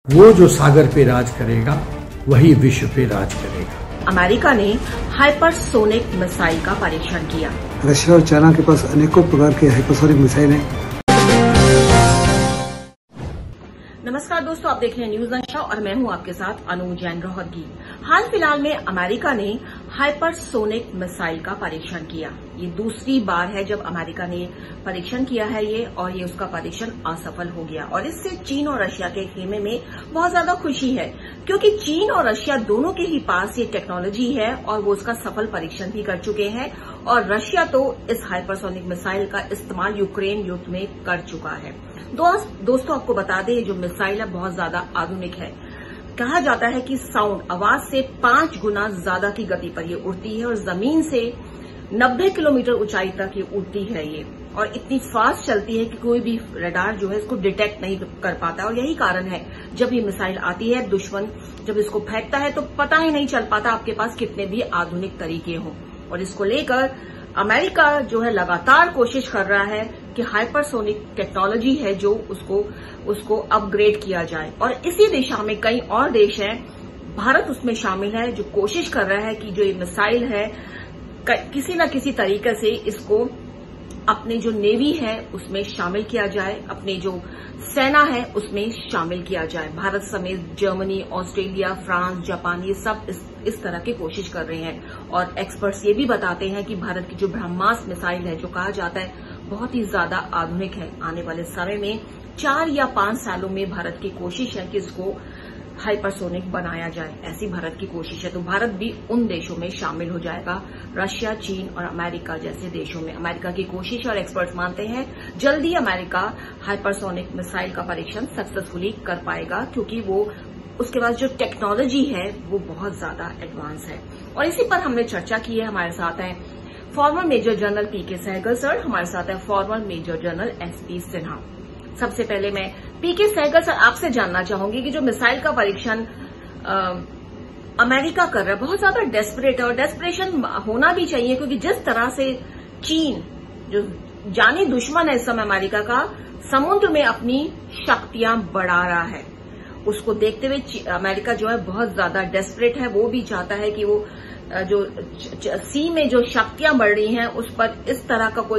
वो जो सागर पे राज करेगा वही विश्व पे राज करेगा। अमेरिका ने हाइपरसोनिक मिसाइल का परीक्षण किया। रशिया और चाइना के पास अनेकों प्रकार के हाइपरसोनिक मिसाइल हैं। नमस्कार दोस्तों, आप देख रहे हैं न्यूज नशा और मैं हूं आपके साथ अनु जैन रोहतगी। हाल फिलहाल में अमेरिका ने हाइपरसोनिक मिसाइल का परीक्षण किया। ये दूसरी बार है जब अमेरिका ने परीक्षण किया है और ये उसका परीक्षण असफल हो गया और इससे चीन और रशिया के खेमे में बहुत ज्यादा खुशी है, क्योंकि चीन और रशिया दोनों के ही पास ये टेक्नोलॉजी है और वो उसका सफल परीक्षण भी कर चुके हैं और रशिया तो इस हाइपरसोनिक मिसाइल का इस्तेमाल यूक्रेन युद्ध में कर चुका है। दोस्तों आपको बता दें, ये जो मिसाइल है बहुत ज्यादा आधुनिक है। कहा जाता है कि साउंड आवाज से 5 गुना ज्यादा की गति पर ये उड़ती है और जमीन से 90 किलोमीटर ऊंचाई तक ये उड़ती है ये, और इतनी फास्ट चलती है कि कोई भी रडार जो है इसको डिटेक्ट नहीं कर पाता। और यही कारण है जब ये मिसाइल आती है, दुश्मन जब इसको फेंकता है तो पता ही नहीं चल पाता आपके पास कितने भी आधुनिक तरीके हों। और इसको लेकर अमेरिका जो है लगातार कोशिश कर रहा है कि हाइपरसोनिक टेक्नोलॉजी है जो उसको अपग्रेड किया जाए, और इसी दिशा में कई और देश हैं, भारत उसमें शामिल है, जो कोशिश कर रहा है कि जो ये मिसाइल है किसी न किसी तरीके से इसको अपने जो नेवी है उसमें शामिल किया जाए, अपने जो सेना है उसमें शामिल किया जाए। भारत समेत जर्मनी, ऑस्ट्रेलिया, फ्रांस, जापान ये सब इस तरह की कोशिश कर रहे हैं। और एक्सपर्ट्स ये भी बताते हैं कि भारत की जो ब्रह्मास्त्र मिसाइल है, जो कहा जाता है बहुत ही ज्यादा आधुनिक है, आने वाले समय में 4 या 5 सालों में भारत की कोशिश है कि इसको हाइपरसोनिक बनाया जाए। ऐसी भारत की कोशिश है, तो भारत भी उन देशों में शामिल हो जाएगा, रशिया, चीन और अमेरिका जैसे देशों में। अमेरिका की कोशिश और एक्सपर्ट्स मानते हैं जल्दी अमेरिका हाइपरसोनिक मिसाइल का परीक्षण सक्सेसफुली कर पाएगा, क्योंकि वो उसके पास जो टेक्नोलॉजी है वो बहुत ज्यादा एडवांस है। और इसी पर हमने चर्चा की है। हमारे साथ हैं former major general PK Sahgal sir, हमारे साथ है former major general SP Sinha. सबसे पहले मैं पीके सहगल सर आपसे जानना चाहूंगी कि जो मिसाइल का परीक्षण अमेरिका कर रहा है बहुत ज्यादा डेस्परेट है, और डेस्परेशन होना भी चाहिए, क्योंकि जिस तरह से चीन जो जानी दुश्मन है इस समय अमेरिका का, समुद्र में अपनी शक्तियां बढ़ा रहा है, उसको देखते हुए अमेरिका जो है बहुत ज्यादा डेस्परेट है। वो भी चाहता है कि वो जो सी में जो शक्तियां बढ़ रही हैं उस पर इस तरह का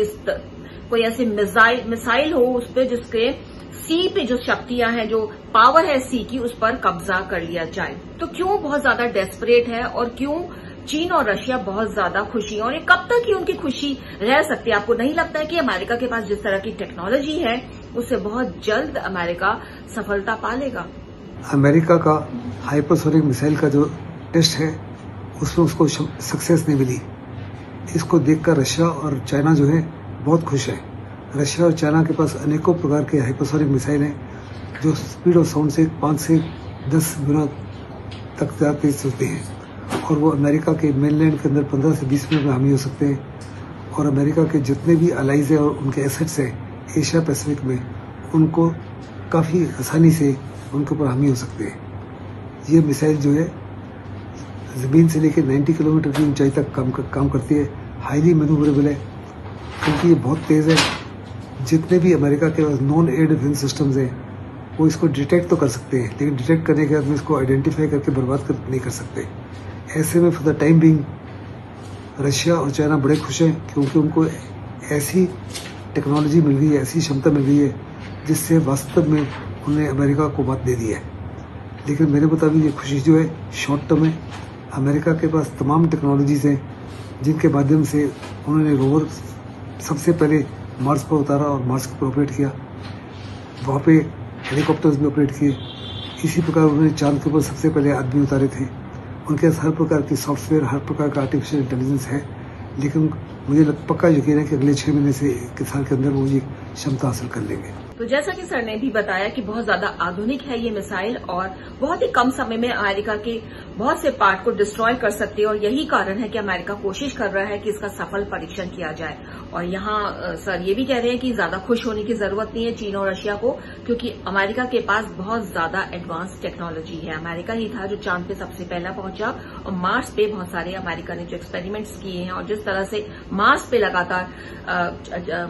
कोई ऐसी मिसाइल हो उस पर जिसके सी पे जो शक्तियां हैं, जो पावर है सी की, उस पर कब्जा कर लिया जाए। तो क्यों बहुत ज्यादा डेस्परेट है और क्यों चीन और रशिया बहुत ज्यादा खुशी, और ये कब तक ही उनकी खुशी रह सकती है? आपको नहीं लगता है कि अमेरिका के पास जिस तरह की टेक्नोलॉजी है उससे बहुत जल्द अमेरिका सफलता पा लेगा? अमेरिका का हाइपरसोनिक मिसाइल का जो टेस्ट है उसमें उसको सक्सेस नहीं मिली। इसको देखकर रशिया और चाइना जो है बहुत खुश है। रशिया और चाइना के पास अनेकों प्रकार के हाइपरसोनिक मिसाइल हैं जो स्पीड ऑफ साउंड से 5 से 10 गुना तक ज्यादा तेज चलते हैं, और वो अमेरिका के मेनलैंड के अंदर 15 से 20 मिनट में हावी हो सकते हैं। और अमेरिका के जितने भी अलाइज हैं और उनके एसेट्स हैं एशिया पैसिफिक में, उनको काफ़ी आसानी से उनके ऊपर हावी हो सकते हैं। ये मिसाइल जो है ज़मीन से लेकर 90 किलोमीटर की ऊंचाई तक काम करती है, हाईली मैन्यूवरेबल है, क्योंकि ये बहुत तेज़ है। जितने भी अमेरिका के नॉन एयर डिफेंस सिस्टम्स हैं वो इसको डिटेक्ट तो कर सकते हैं, लेकिन डिटेक्ट करने के बाद में इसको आइडेंटिफाई करके बर्बाद नहीं कर सकते। ऐसे में for the time being Russia और चाइना बड़े खुश हैं, क्योंकि उनको ऐसी टेक्नोलॉजी मिल गई है, ऐसी क्षमता मिल गई है जिससे वास्तव में उन्होंने अमेरिका को बात दे दी है। लेकिन मेरे मुताबिक ये खुशी जो है शॉर्ट टर्म है। अमेरिका के पास तमाम टेक्नोलॉजीज हैं जिनके माध्यम से उन्होंने रोवर सबसे पहले मार्स पर उतारा और मार्स के ऊपर ऑपरेट किया, वहाँ पे हेलीकॉप्टर्स भी ऑपरेट किए। इसी प्रकार उन्होंने चांद के ऊपर सबसे पहले आदमी उतारे थे। उनके पास हर प्रकार की सॉफ्टवेयर, हर प्रकार का आर्टिफिशियल इंटेलिजेंस है, लेकिन मुझे पक्का यकीन है कि अगले 6 महीने से 1 साल के अंदर वो ये क्षमता हासिल कर लेंगे। तो जैसा कि सर ने भी बताया कि बहुत ज्यादा आधुनिक है ये मिसाइल और बहुत ही कम समय में अमेरिका के बहुत से पार्ट को डिस्ट्रॉय कर सकती है, और यही कारण है कि अमेरिका कोशिश कर रहा है कि इसका सफल परीक्षण किया जाए। और यहाँ सर ये भी कह रहे हैं कि ज्यादा खुश होने की जरूरत नहीं है चीन और रशिया को, क्योंकि अमेरिका के पास बहुत ज्यादा एडवांस टेक्नोलॉजी है। अमेरिका ही था जो चांद पे सबसे पहला पहुंचा, और मार्स पे बहुत सारे अमेरिका ने जो एक्सपेरिमेंट्स किए हैं, और जिस तरह से मार्स पे लगातार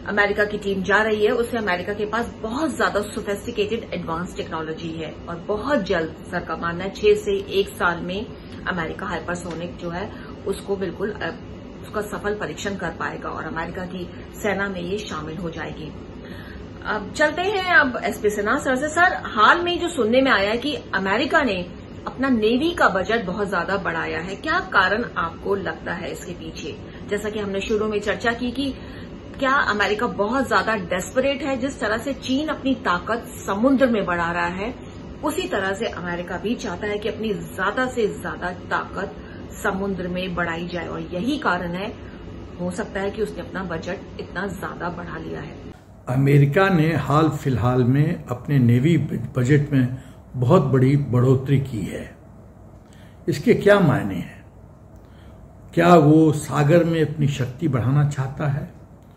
अमेरिका की टीम जा रही है, उससे अमेरिका के पास बहुत ज्यादा सोफिस्टिकेटेड एडवांस टेक्नोलॉजी है और बहुत जल्द सर का मानना है 6 से 1 साल में अमेरिका हाइपरसोनिक जो है उसको बिल्कुल उसका सफल परीक्षण कर पाएगा और अमेरिका की सेना में ये शामिल हो जाएगी। अब चलते हैं अब एसपी सिन्हा सर से। सर, हाल में जो सुनने में आया है कि अमेरिका ने अपना नेवी का बजट बहुत ज्यादा बढ़ाया है, क्या कारण आपको लगता है इसके पीछे? जैसा कि हमने शुरू में चर्चा की कि क्या अमेरिका बहुत ज्यादा डेस्परेट है? जिस तरह से चीन अपनी ताकत समुद्र में बढ़ा रहा है, उसी तरह से अमेरिका भी चाहता है कि अपनी ज्यादा से ज्यादा ताकत समुद्र में बढ़ाई जाए और यही कारण है, हो सकता है कि उसने अपना बजट इतना ज्यादा बढ़ा लिया है। अमेरिका ने हाल फिलहाल में अपने नेवी बजट में बहुत बड़ी बढ़ोतरी की है। इसके क्या मायने हैं? क्या वो सागर में अपनी शक्ति बढ़ाना चाहता है?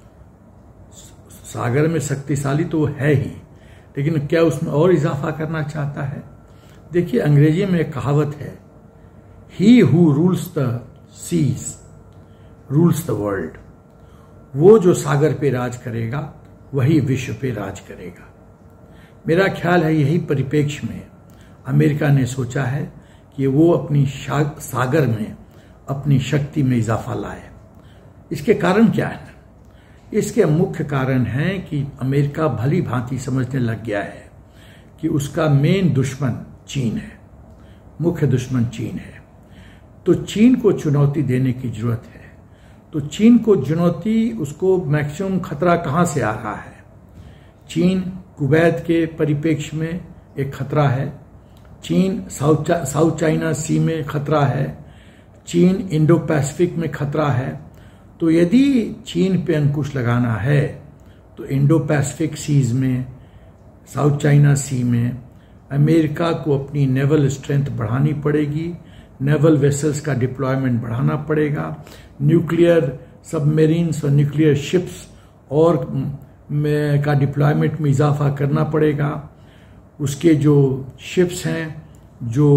सागर में शक्तिशाली तो है ही, लेकिन क्या उसमें और इजाफा करना चाहता है? देखिए, अंग्रेजी में एक कहावत है, he who rules the seas rules the world. वो जो सागर पे राज करेगा वही विश्व पे राज करेगा। मेरा ख्याल है यही परिप्रेक्ष्य में अमेरिका ने सोचा है कि वो अपनी सागर में अपनी शक्ति में इजाफा लाए। इसके कारण क्या है? इसके मुख्य कारण है कि अमेरिका भली भांति समझने लग गया है कि उसका मेन दुश्मन चीन है, मुख्य दुश्मन चीन है। तो चीन को चुनौती देने की जरूरत है। तो चीन को चुनौती, उसको मैक्सिमम खतरा कहां से आ रहा है? चीन कुवैत के परिप्रेक्ष्य में एक खतरा है, चीन साउथ चाइना सी में खतरा है, चीन इंडो पैसिफिक में खतरा है। तो यदि चीन पे अंकुश लगाना है तो इंडो पैसिफिक सीज में, साउथ चाइना सी में अमेरिका को अपनी नेवल स्ट्रेंथ बढ़ानी पड़ेगी, नेवल वेसल्स का डिप्लॉयमेंट बढ़ाना पड़ेगा, न्यूक्लियर सबमरीन्स और न्यूक्लियर शिप्स और का डिप्लॉयमेंट में इजाफा करना पड़ेगा। उसके जो शिप्स हैं जो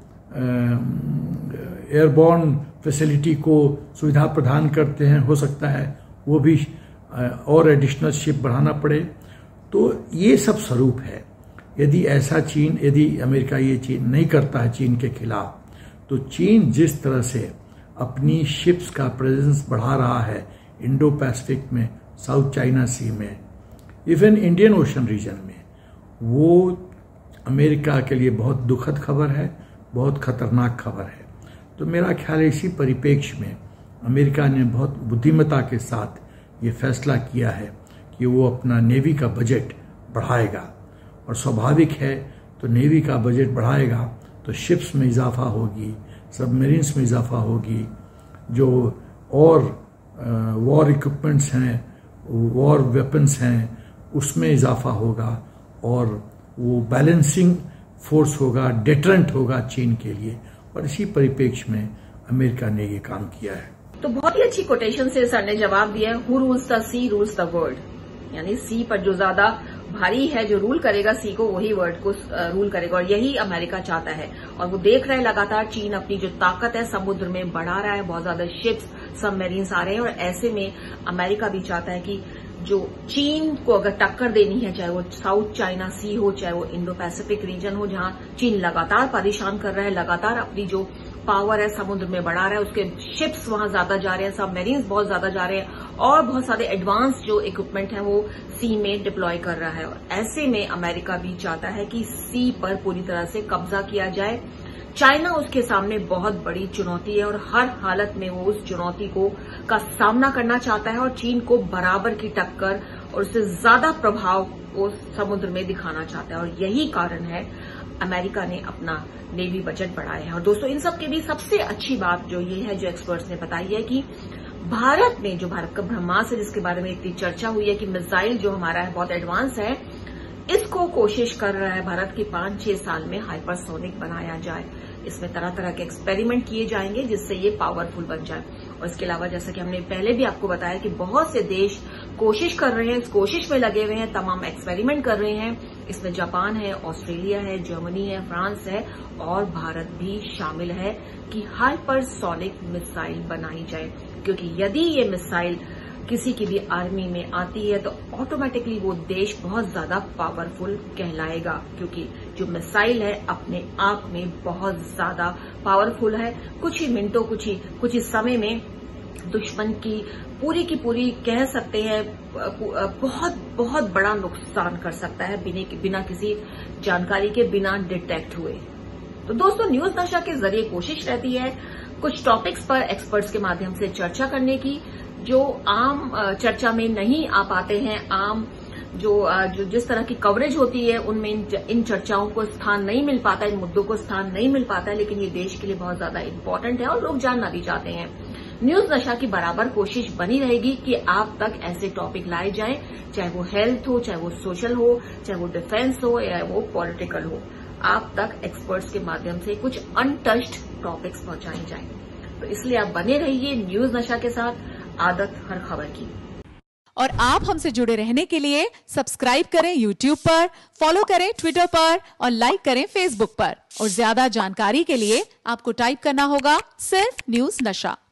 एयरबॉर्न फैसिलिटी को सुविधा प्रदान करते हैं, हो सकता है वो भी और एडिशनल शिप बढ़ाना पड़े। तो ये सब स्वरूप है। यदि अमेरिका ये चीज नहीं करता है चीन के खिलाफ, तो चीन जिस तरह से अपनी शिप्स का प्रेजेंस बढ़ा रहा है इंडो पैसिफिक में, साउथ चाइना सी में, इवन इंडियन ओशन रीजन में, वो अमेरिका के लिए बहुत दुखद खबर है, बहुत खतरनाक खबर है। तो मेरा ख्याल है इसी परिप्रेक्ष्य में अमेरिका ने बहुत बुद्धिमत्ता के साथ ये फैसला किया है कि वो अपना नेवी का बजट बढ़ाएगा। और स्वाभाविक है, तो नेवी का बजट बढ़ाएगा तो शिप्स में इजाफा होगी, सबमरीन्स में इजाफा होगी, जो और वॉर इक्विपमेंट्स हैं, वॉर वेपन्स हैं, उसमें इजाफा होगा और वो बैलेंसिंग फोर्स होगा, डेटरेंट होगा चीन के लिए। और इसी परिप्रेक्ष्य में अमेरिका ने ये काम किया है। तो बहुत ही अच्छी कोटेशन से सर ने जवाब दिया, who rules the sea rules the world. यानी सी पर जो ज्यादा भारी है, जो रूल करेगा सी को, वही वर्ल्ड को रूल करेगा और यही अमेरिका चाहता है। और वो देख रहे हैं लगातार चीन अपनी जो ताकत है समुद्र में बढ़ा रहा है, बहुत ज्यादा शिप्स सबमरीन्स आ रहे हैं और ऐसे में अमेरिका भी चाहता है कि जो चीन को अगर टक्कर देनी है, चाहे वो साउथ चाइना सी हो, चाहे वो इंडो पैसिफिक रीजन हो, जहां चीन लगातार परेशान कर रहा है, लगातार अपनी जो पावर है समुद्र में बढ़ा रहा है, उसके शिप्स वहां ज्यादा जा रहे हैं, सबमरीन्स बहुत ज्यादा जा रहे हैं और बहुत सारे एडवांस जो इक्विपमेंट है वो सी में डिप्लॉय कर रहा है। और ऐसे में अमेरिका भी चाहता है कि सी पर पूरी तरह से कब्जा किया जाए। चाइना उसके सामने बहुत बड़ी चुनौती है और हर हालत में वो उस चुनौती का सामना करना चाहता है और चीन को बराबर की टक्कर और उससे ज्यादा प्रभाव वो समुद्र में दिखाना चाहता है। और यही कारण है अमेरिका ने अपना नेवी बजट बढ़ाया है। और दोस्तों, इन सब के भी सबसे अच्छी बात जो ये है, जो एक्सपर्ट्स ने बताई है कि भारत में जो भारत का ब्रह्मास्त्र जिसके बारे में इतनी चर्चा हुई है कि मिसाइल जो हमारा है बहुत एडवांस है, इसको कोशिश कर रहा है भारत की 5-6 साल में हाइपरसोनिक बनाया जाए। इसमें तरह तरह के एक्सपेरिमेंट किए जाएंगे जिससे ये पावरफुल बन जाए। और इसके अलावा जैसा कि हमने पहले भी आपको बताया कि बहुत से देश कोशिश कर रहे हैं, इस कोशिश में लगे हुए हैं, तमाम एक्सपेरिमेंट कर रहे हैं। इसमें जापान है, ऑस्ट्रेलिया है, जर्मनी है, फ्रांस है और भारत भी शामिल है कि हाइपरसोनिक मिसाइल बनाई जाए। क्योंकि यदि ये मिसाइल किसी की भी आर्मी में आती है तो ऑटोमेटिकली वो देश बहुत ज्यादा पावरफुल कहलाएगा, क्योंकि जो मिसाइल है अपने आप में बहुत ज्यादा पावरफुल है। कुछ ही मिनटों, कुछ ही समय में दुश्मन की पूरी कह सकते हैं बहुत बड़ा नुकसान कर सकता है बिना किसी जानकारी के, बिना डिटेक्ट हुए। तो दोस्तों, न्यूज नशा के जरिए कोशिश रहती है कुछ टॉपिक्स पर एक्सपर्ट्स के माध्यम से चर्चा करने की, जो आम चर्चा में नहीं आ पाते हैं। आम जो जिस तरह की कवरेज होती है उनमें इन चर्चाओं को स्थान नहीं मिल पाता, इन मुद्दों को स्थान नहीं मिल पाता है, लेकिन ये देश के लिए बहुत ज्यादा इम्पोर्टेंट है और लोग जानना भी चाहते हैं। न्यूज नशा की बराबर कोशिश बनी रहेगी कि आप तक ऐसे टॉपिक लाए जाएं, चाहे वो हेल्थ हो, चाहे वो सोशल हो, चाहे वो डिफेंस हो या वो पॉलिटिकल हो। आप तक एक्सपर्ट्स के माध्यम से कुछ अनटच्ड टॉपिक्स पहुंचाए जाएं। तो इसलिए आप बने रहिए न्यूज नशा के साथ, आदत हर खबर की। और आप हमसे जुड़े रहने के लिए सब्सक्राइब करें YouTube पर, फॉलो करें Twitter पर और लाइक करें Facebook पर। और ज्यादा जानकारी के लिए आपको टाइप करना होगा सिर्फ न्यूज नशा।